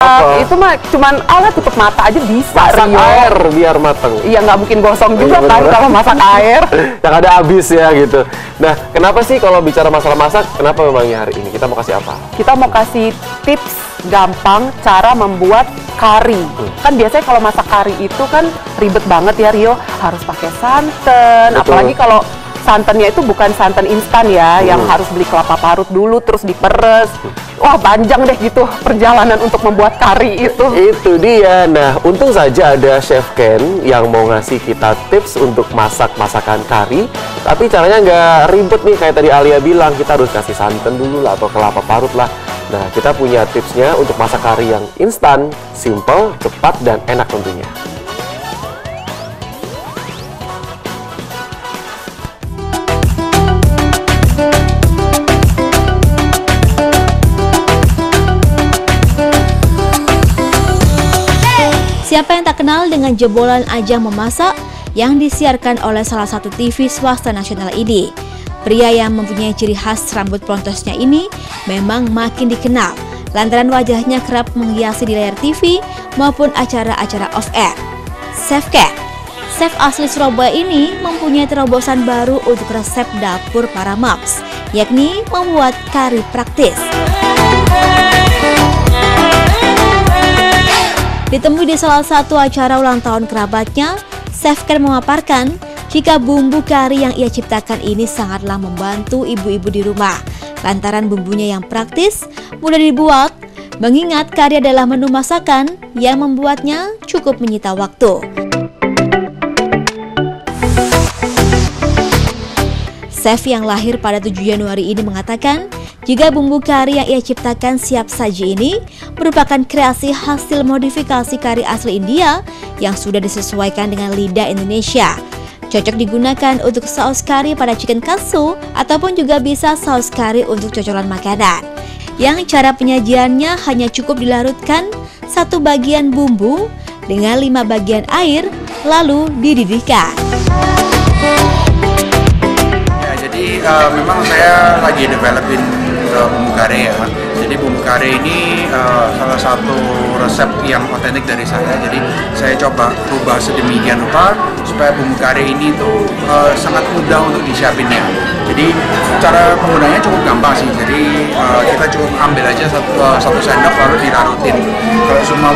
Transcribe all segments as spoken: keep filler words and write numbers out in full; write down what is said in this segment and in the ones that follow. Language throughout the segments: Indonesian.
Apa? Itu mah cuman alat tutup mata aja bisa. Masak Rio. air biar mateng. Iya, nggak mungkin gosong juga kan kalau masak air. Yang ada habis ya gitu. Nah, kenapa sih kalau bicara masalah masak, kenapa memangnya hari ini kita mau kasih apa? Kita mau kasih tips gampang cara membuat kari. Hmm. Kan biasanya kalau masak kari itu kan ribet banget ya Rio, harus pakai santan. Betul. Apalagi kalau santannya itu bukan santan instan ya, hmm. yang harus beli kelapa parut dulu terus diperes. Wah, panjang deh gitu perjalanan untuk membuat kari itu. Itu dia. Nah, untung saja ada Chef Ken yang mau ngasih kita tips untuk masak masakan kari. Tapi caranya nggak ribet nih, kayak tadi Alia bilang, kita harus kasih santan dulu lah atau kelapa parut lah. Nah, kita punya tipsnya untuk masak kari yang instan, simple, cepat, dan enak tentunya. Siapa yang tak kenal dengan jebolan ajang memasak yang disiarkan oleh salah satu T V swasta nasional ini? Pria yang mempunyai ciri khas rambut plontosnya ini memang makin dikenal lantaran wajahnya kerap menghiasi di layar T V maupun acara-acara off-air. Chef Ken, chef asli Surabaya ini mempunyai terobosan baru untuk resep dapur para moms, yakni membuat kari praktis. Ditemui di salah satu acara ulang tahun kerabatnya, Chef Ken memaparkan jika bumbu kari yang ia ciptakan ini sangatlah membantu ibu-ibu di rumah. Lantaran bumbunya yang praktis, mudah dibuat, mengingat kari adalah menu masakan yang membuatnya cukup menyita waktu. Chef yang lahir pada tujuh Januari ini mengatakan, jika bumbu kari yang ia ciptakan siap saji ini merupakan kreasi hasil modifikasi kari asli India yang sudah disesuaikan dengan lidah Indonesia. Cocok digunakan untuk saus kari pada chicken katsu ataupun juga bisa saus kari untuk cocolan makanan. Yang cara penyajiannya hanya cukup dilarutkan satu bagian bumbu dengan lima bagian air lalu dididihkan. Ya, jadi uh, memang saya lagi developin uh, bumbu kari ya. Jadi bumbu kari ini uh, salah satu resep yang otentik dari saya. Jadi saya coba rubah sedemikian rupa supaya bumbu kari ini tuh uh, sangat mudah untuk disiapinnya. Jadi cara penggunanya cukup gampang sih. Jadi uh, kita cukup ambil aja satu, uh, satu sendok lalu dirarutin. Kalau semua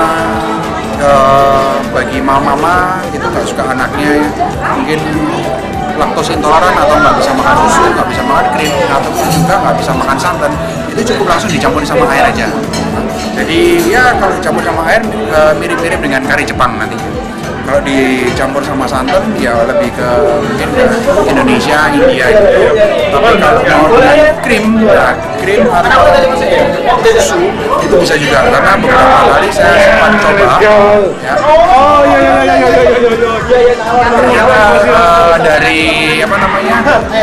uh, bagi mama-mama itu nggak suka anaknya mungkin laktos intoleran atau nggak bisa makan susu, nggak bisa makan krim, ataupun juga nggak bisa makan santan, itu cukup langsung dicampur sama air aja. Jadi ya kalau dicampur sama air mirip-mirip e, dengan kari Jepang nanti. Kalau dicampur sama santan ya lebih ke mungkin ke Indonesia, India gitu. Tapi kalau mau dengan krim, ya krim atau susu itu bisa juga, karena beberapa kali saya sempat coba. Ya. Oh iya iya iya iya iya. Ternyata uh, dari apa namanya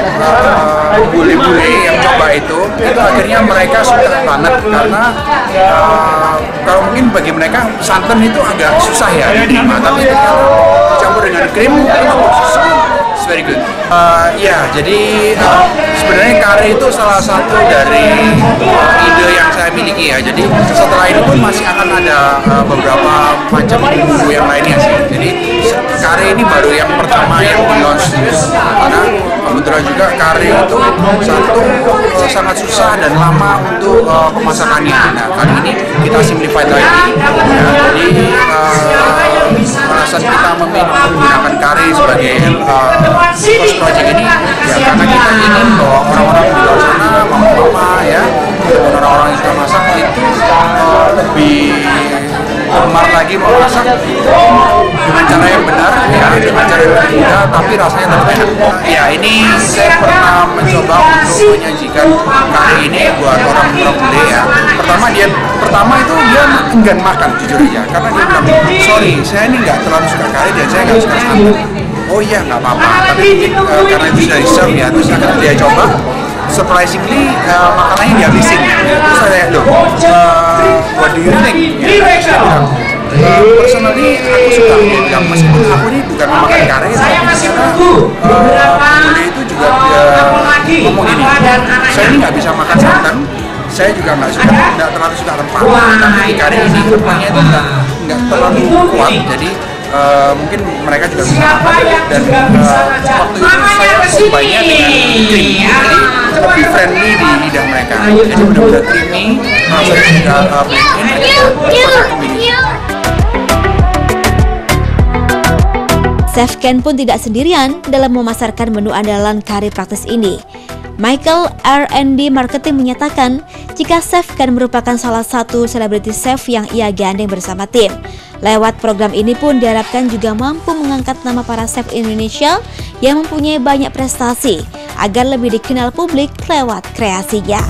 bule-bule uh, yang coba itu, itu akhirnya mereka suka banget karena uh, kalau mungkin bagi mereka santan itu agak susah ya diterima, tapi campur dengan krim atau susu, it's very good. Uh, ya, jadi uh, sebenarnya kari itu salah satu dari uh, ide yang saya miliki ya. Jadi setelah ini pun masih akan ada uh, beberapa macam bumbu yang lainnya sih. Jadi kari ini baru yang pertama yang di-launch, karena kebetulan juga kari itu satu uh, sangat susah dan lama untuk uh, pemasakannya. Nah, kali ini kita simplified lagi. Ya, jadi uh, alasan kita memilih menggunakan kari sebagai uh, first project ini ya karena kita ingin bahwa orang-orang di luar sana, mama-mama ya, orang-orang yang sudah masak itu uh, lebih gemar lagi memasak dengan cara yang benar ya, dengan cara yang mudah tapi rasanya tetap enak. Ya, ini saya pernah mencoba untuk menyajikan kari ini buat orang-orang bule ya. Pertama dia pertama itu dia enggan makan jujur aja, karena dia bilang sorry saya ini nggak terlalu suka kari dan saya nggak suka santan. Oh iya nggak apa-apa, tapi mungkin uh, karena itu sudah di-serve ya, terus akhirnya dia coba, surprisingly uh, makanannya dihabisin. Terus saya loh, uh, what do you think? Ya, terus saya bilang, uh, personally aku suka, dia bilang meskipun aku ini bukan memakan kari, tapi karena uh, bule itu juga uh, ngomong gini, saya ini nggak bisa makan santan, saya juga nggak suka, nggak terlalu suka rempah. Tapi di kari ini rempahnya itu nggak nggak terlalu kuat, jadi uh, mungkin mereka juga bisa makan. Dan uh, waktu itu saya combanya dengan krim, jadi lebih friendly di lidah mereka. Jadi benar-benar creamy, rasanya juga uh, blend in, perfect combination. Chef Ken pun tidak sendirian dalam memasarkan menu andalan kari praktis ini. Michael R and D Marketing menyatakan jika Chef Ken merupakan salah satu selebriti chef yang ia gandeng bersama tim. Lewat program ini pun diharapkan juga mampu mengangkat nama para chef Indonesia yang mempunyai banyak prestasi agar lebih dikenal publik lewat kreasinya.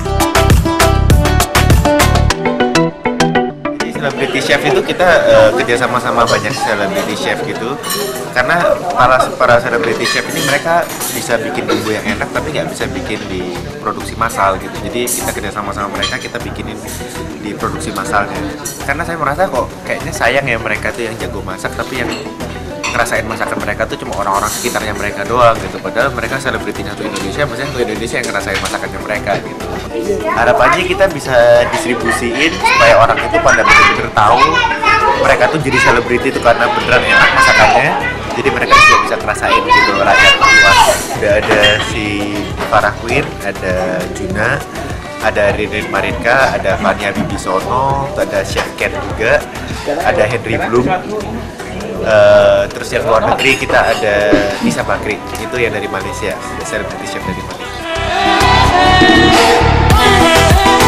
Celebrity chef itu kita uh, kerja sama-sama banyak celebrity chef gitu, karena para para celebrity chef ini mereka bisa bikin bumbu yang enak tapi nggak bisa bikin di produksi massal gitu. Jadi kita kerja sama-sama mereka, kita bikinin di produksi massalnya. Karena saya merasa kok kayaknya sayang ya mereka tuh yang jago masak tapi yang ngerasain masakan mereka tuh cuma orang-orang sekitarnya mereka doang gitu. Padahal mereka selebritinya tuh Indonesia, maksudnya tuh Indonesia yang ngerasain masakannya mereka gitu. Harapannya kita bisa distribusiin supaya orang itu pada benar-benar tahu mereka tuh jadi selebriti itu karena beneran enak masakannya. Jadi mereka juga bisa ngerasain gitu rakyat luas. Udah ada si Farah Queen, ada Juna, ada Ririn Marinka, ada Fania Bibisono, ada Chef Ken juga, ada Henry Bloom. Uh, terus yang luar negeri kita ada Nisa Bakri, itu yang dari Malaysia, celebrity chef dari Malaysia.